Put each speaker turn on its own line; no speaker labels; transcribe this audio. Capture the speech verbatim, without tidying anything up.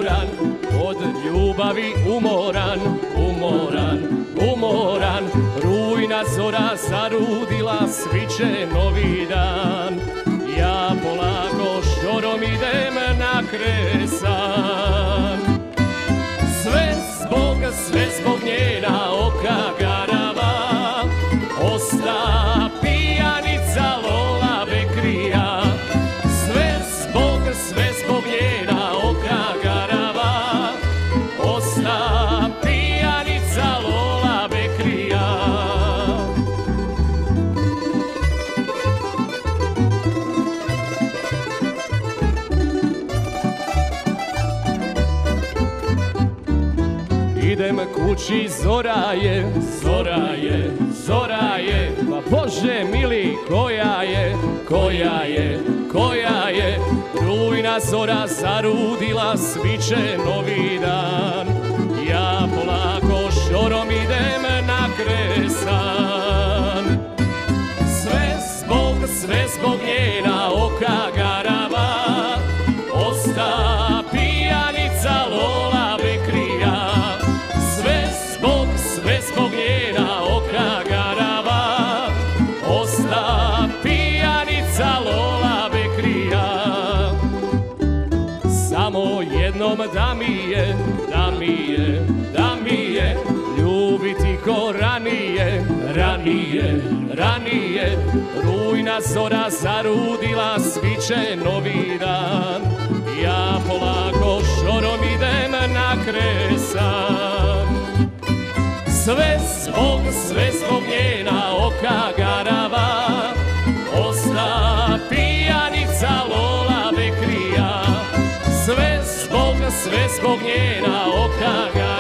umoran, od ljubavi umoran, umoran, umoran. Rujna zora zarudila, sviće novi dan. Ja polako šorom idem na kresan. Sve zbog, sve zbog njena oka garava, osta pijanica Lola Bekrija. Sve zbog, sve zbog njena oka garava, osta pijanica Lola Bekrija. Idem kući, zora je, zora je, zora je. Pa Bože mili, koja je, koja je, koja je. Rujna zora zarudila, sviće novi dan. Ja polako šorom idem na kresan. Sve zbog, sve zbog njena oka garava, osta pijanica Lola Bekrija. Sve zbog, sve zbog njena oka garava, osta pijanica Lola Bekrija. Samo jednom da mi je, da mi je, da mi je ljubiti ko ranije, ranije, ranije. Rujna zora zarudila, sviće novi dan. Ja polako šorom idem na kresan. Sve zbog, sve zbog njena oka garava, osta pijanica Lola Bekrija. Sve zbog, sve zbog njena oka garava.